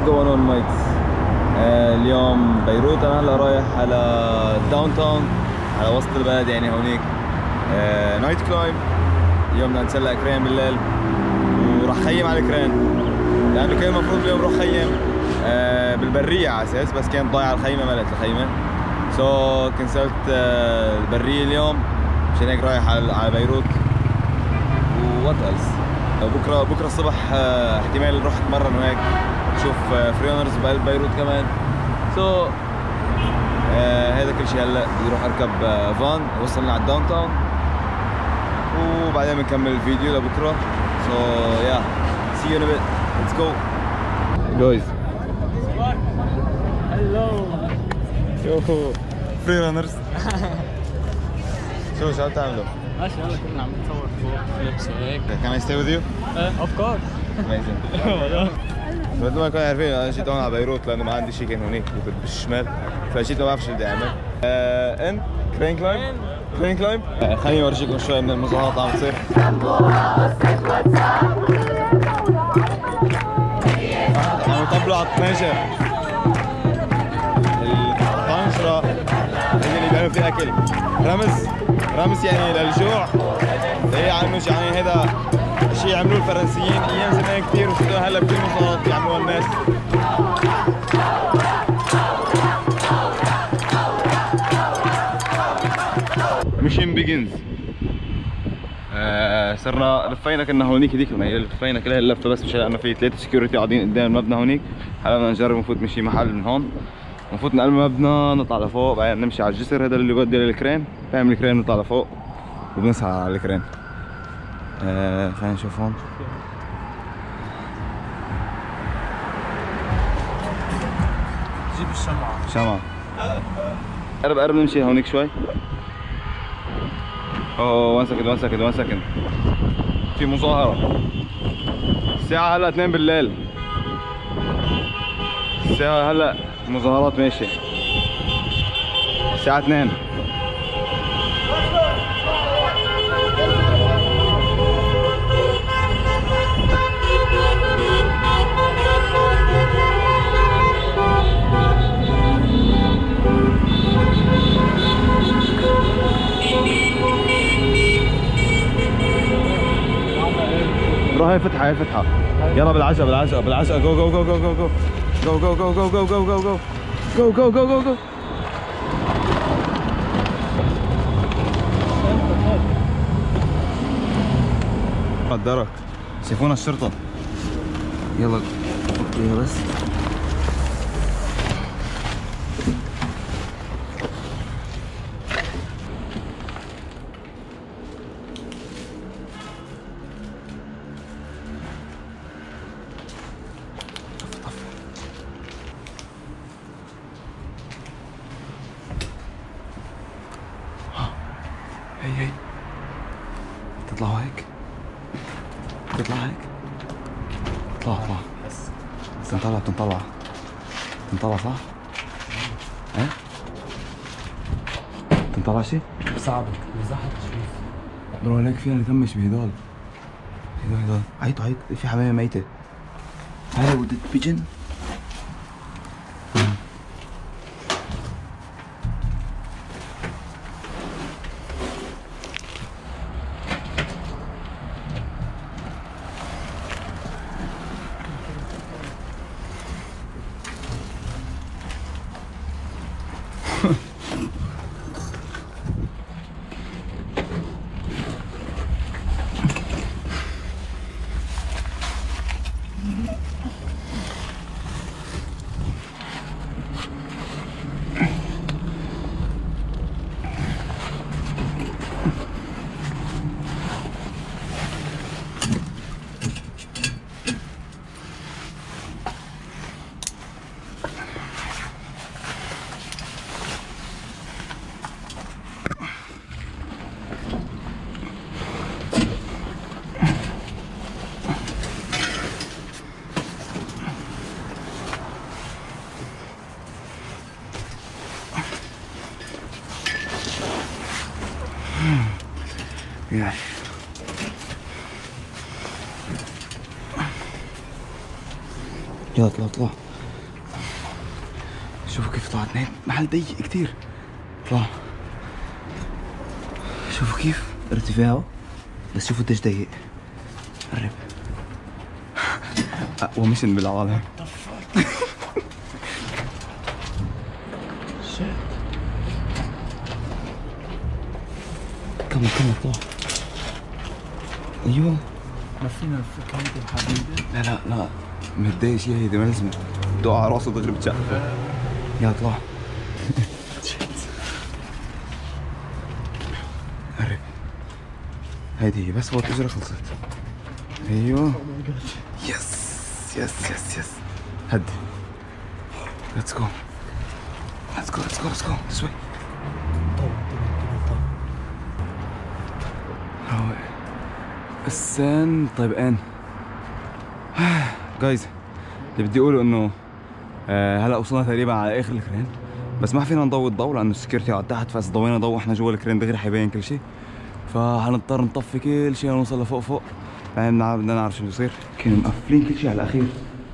going on mates. اليوم بيروت. انا هلا رايح على داون تاون، على وسط البلد يعني هونيك. نايت كلايم. اليوم بدنا نسلق كرين بالليل وراح خيم على الكرين، لانه كان المفروض اليوم روح خيم بالبرية على اساس، بس كانت ضايعة الخيمة، ملت الخيمة سو كنسلت البرية اليوم، مشان هيك رايح على بيروت. وات ايلس بكره الصبح احتمال نروح اتمرن وهيك، نشوف فريونرز بقلب بيروت كمان. سو هذا كل شيء. هلا بدي اروح اركب فان وصلنا على الداون تاون، وبعدين بنكمل الفيديو لبكره. سو يا سي يو ان ا بيت. ليتس جو جايز. هلو يو فري رانرز. شو عم تعملوا؟ ماشي هلا كنا عم نتصور فوق فليبس وهيك. Can I stay with you? اوف كورس. Amazing. مثل ما كنا عارفين انا جيت هون على بيروت لانه ما عندي شيء كان هونيك بالشمال، فجيت ما بعرف شو بدي اعمل. ان كرين كلايم. كرين كلايم. خليني اورجيكم شوي من المظاهرات عم تصير. عم يطبلوا على الطنجرة. الطنجرة هي اللي بيعملوا فيها اكل. رمز يعني للجوع. هي يعني هذا شيء عملوه الفرنسيين ايام زمان كثير، وشفتوه هلا بكل المظاهرات اللي عملوها الناس. ميشن بيجنز. صرنا لفينا، كنا هونيك هذيك لفينا كل هاللفه بس مشان لانه في 3 سكيورتي قاعدين قدام المبنى هونيك. هلا بدنا نجرب نفوت من شي محل من هون، نفوت من قلب المبنى نطلع لفوق، بعدين نمشي على الجسر هذا اللي بيودي للكرين، بنعمل الكرين نطلع لفوق وبنصعد على الكرين. خلينا نشوف هون. جيب الشمعة. قرب نمشي هونيك شوي. اوه 1 سكند. في مظاهرة. الساعة هلا 2 بالليل. الساعة هلا مظاهرات ماشية. الساعة 2. روح هي فتحة. يلا بالعجقة. جو. الدرك شايفونا الشرطة. يلا بس. هي تطلعوا هيك. اطلع تنطلع صح؟ ايه؟ تنطلع شي؟ صعب مزحت شوي. برو هيك فينا نكمش بهدول. عيطوا في حمامة ميتة. هاي ودت بيجن. يلا اطلع شوفوا كيف طلعت نايم، محل ضيق كتير. طلع شوفوا كيف ارتفاعه، بس شوفوا قديش ضيق. قرب. اقوى مشن بالعالم. كمل طلع. ايوه ما فينا نفك هيدي الحديدة. لا متضايق شيء، هيدي ما لازم تقع على راسه دغري بتشقفه. يلا طلع. قرب. هيدي هي بس فوت اجري خلصت. ايوه يس هدي. ليتس جو this way. روق السن طيبقان. جايز اللي بدي اقوله انه هلا وصلنا تقريبا على اخر الكرين، بس ما فينا نضوي الضوء لانه السكيورتي على تحت، فاذا ضوينا ضوء احنا جوا الكرين دغري حيبين كل شيء، فحنضطر نطفي كل شيء ونوصل لفوق يعني بدنا نعرف شو بصير. كانوا مقفلين كل شيء على الاخير.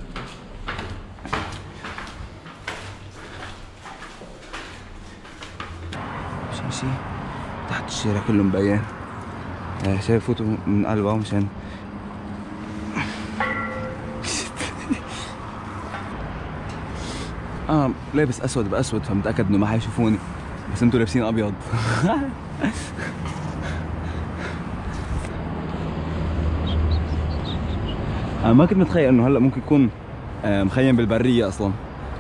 شيء تحت الشارع كله مبين. شايف فوتوا من قلبه مشان لابس اسود باسود، فمتاكد انه ما حيشوفوني، بس انتوا لابسين ابيض. انا ما كنت متخيل انه هلا ممكن يكون مخيم بالبريه اصلا.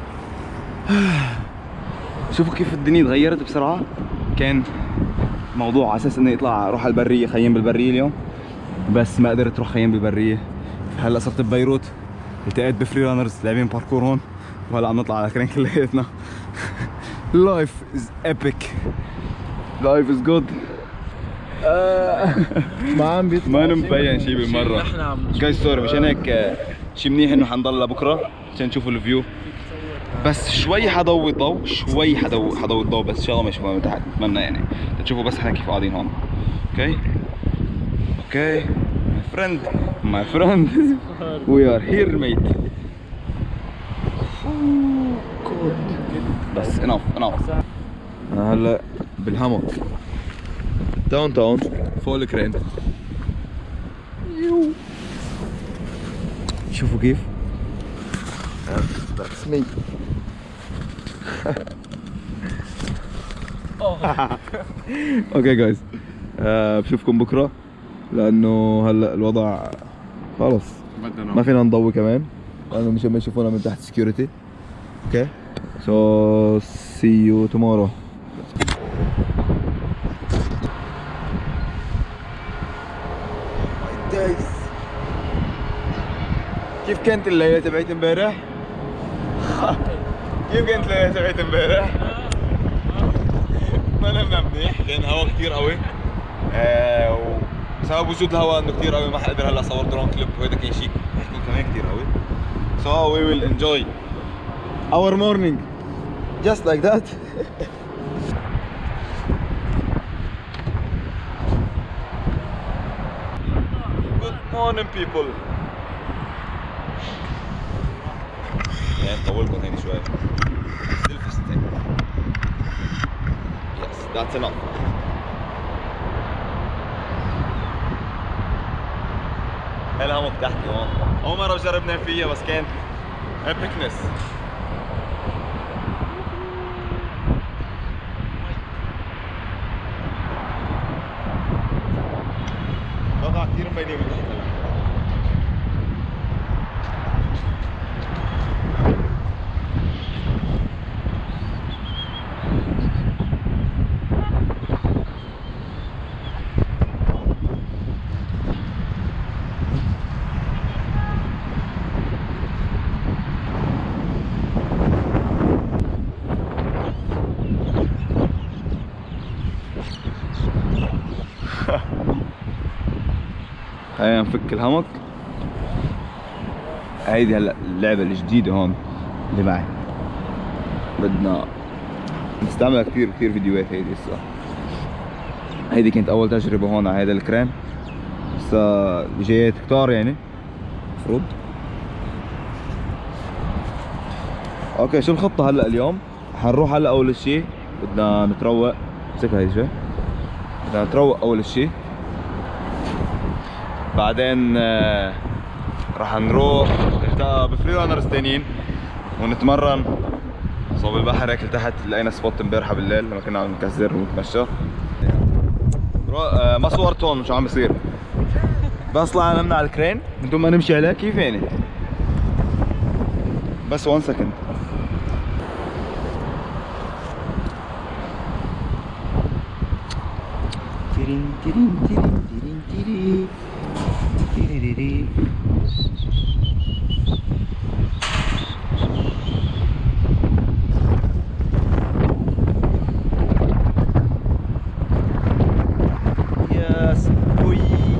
شوفوا كيف الدنيا تغيرت بسرعه. كان موضوع على اساس انه يطلع اروح على البريه، خيم بالبريه اليوم، بس ما قدرت اروح خيم بالبريه. هلا صرت ببيروت، التقيت بفري رانرز لاعبين باركور هون، وهلا عم نطلع على كرين كلياتنا. لايف از ايبك، لايف از جود. ما عم بيطلع، ما مبين شيء بالمره. جايز سوري، مشان هيك شيء منيح انه حنضل لبكره عشان نشوفوا الفيو. بس شوي حضوي الضوء، شوي حضوي الضوء، بس ان شاء الله ما يشوفوها من تحت، بتمنى يعني تشوفوا بس احنا كيف قاعدين هون. اوكي my friend we are here mate. بس enough. انا هلا بالهاموك داون تاون فوق الكرين. شوفوا كيف. That's me. اوكي جايز، بشوفكم بكره، لانه هلا الوضع خلص ما فينا نضوي كمان، لانه مشان ما يشوفونا من تحت سكيورتي. اوكي so see you tomorrow. كيف كانت الليلة تبعت امبارح؟ كيف كانت الليلة تبعت امبارح؟ ما نمنا منيح، كان هوا كثير قوي، وبسبب وجود الهواء انه كثير قوي ما حقدر هلا صور درون كليب، وهذا كان شيء حيكون كمان كثير قوي. So we will enjoy our morning just like that. Good morning people. يعني نطولكم هيك شوي. Yes, that's enough. الهاموك تحت هون، أول مرة بجرب نام فيها، بس كان epicness. وضع كثير مبينين من تحت هلا. خلينا نفك الهاموك. هيدي هلا اللعبة الجديدة هون اللي معي، بدنا نستعملها كثير فيديوهات. هيدي هسه هيدي كانت أول تجربة هون على هذا الكرين، هسه جايات كتار يعني المفروض. اوكي شو الخطة هلا اليوم؟ حنروح هلا اول شيء بدنا نتروق. امسكها هي شوي. بدنا نتروق اول شيء، بعدين راح نروح نلتقى بفري رانرز تانيين ونتمرن صوب البحر هيك لتحت. لقينا سبوت امبارحه بالليل لما كنا عم نكسر ونتمشى. ما صورت هون مش عم بصير، بس طلعنا من على الكرين بدون ما نمشي عليه كيف يعني. بس 1 سكند. تيرين تيرين تيرين تيرين تيرين تيرين. يس بوي.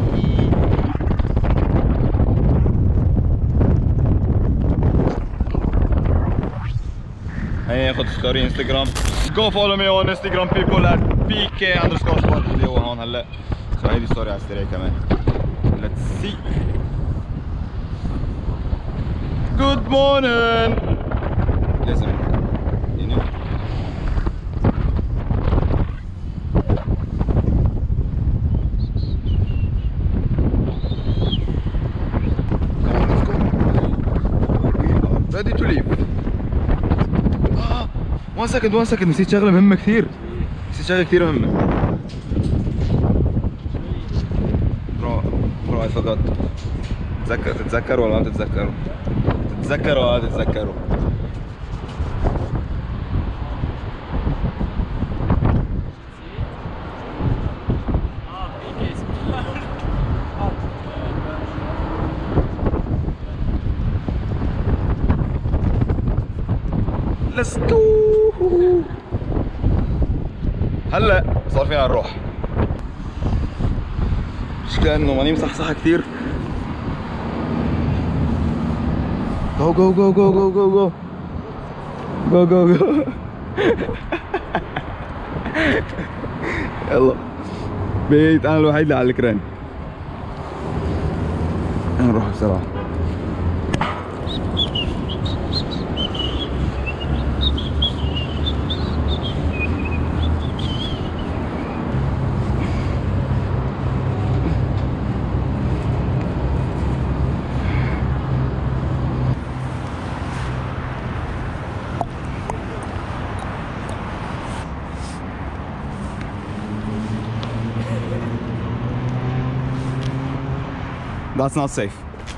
هيا خد ستوري انستغرام. Go follow me on Instagram people at pk_sport اللي هو هون هلا. سو هيدي ستوري على السريع كمان. Let's see. Good morning. لازم يعني ready to leave. 1 سكند نسيت شغله مهمه كثير. نسيت شغله كثير مهمه. برو اي فقط. تتذكروا ولا ما تتذكروا؟ تتذكروا ولا ما تتذكروا؟ Let's go. هلا صار فينا نروح. المشكلة انه ماني مصحصحة كثير. جو جو جو جو جو جو جو جو جو جو. يلا بيت انا الوحيد اللي على الكرين. نروح بسرعة. That's not safe.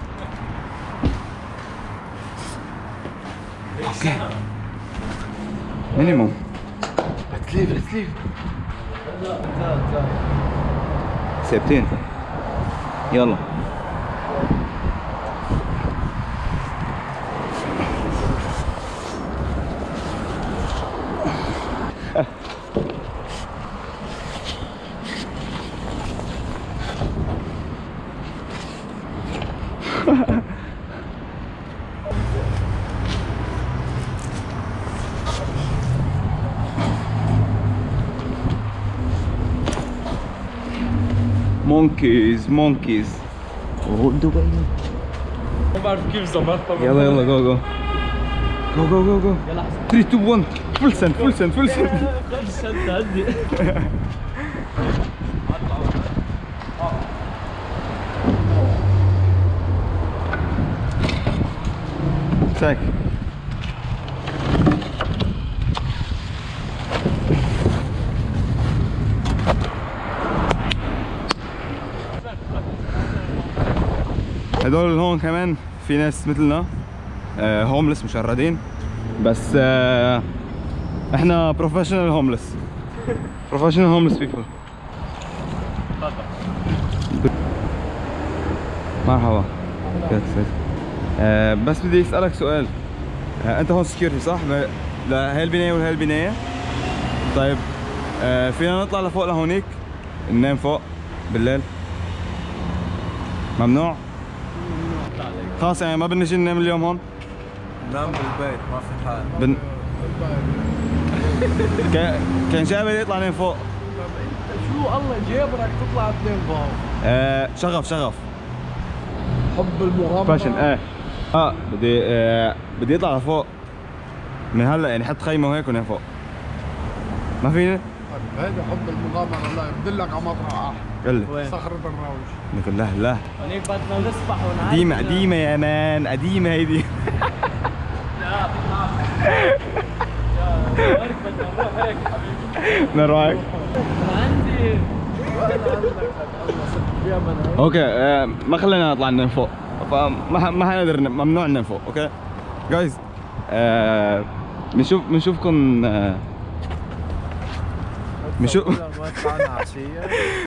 Okay. Minimum. Let's leave. Let's leave. ثابتين. يلا. مونكيز دبي. ما بعرف كيف ظبطتها. يلا يلا جو جو جو جو جو جو. 3 2 1 فول سنت فول سنت فول سنت. 5 سنت عندي. ساك. هدول هون كمان في ناس مثلنا هوملس مشردين، بس احنا بروفيشنال هوملس. بروفيشنال هوملس بيبل. مرحبا. بس بدي اسالك سؤال. انت هون سكيورتي صح؟ لهي البنايه ولهي البنايه؟ طيب فينا نطلع لفوق لهونيك ننام فوق بالليل؟ ممنوع؟ خلاص يعني ما بدنا ننام اليوم هون؟ نام بالبيت ما في حال. كان شابه يطلع نام فوق. شو الله جابرك تطلع تنام فوق؟ شغف حب المغامرة. فاشن بدي يطلع لفوق. من هلا يعني حط خيمه وهيك ونحن فوق. ما فينا؟ هذا حب المغامره. لا بدلك على مطرح قل لي. صخرة الراوش. نقول لا لا هنيك بدنا نسبح ونعدي. قديمه قديمه يا مان، قديمه هيدي. لا بدنا نروح هيك حبيبي. نروح هيك. عندي اوكي ما خلينا نطلع من فوق، فما حنقدر، ممنوع ننام فوق. اوكي جايز بنشوفكم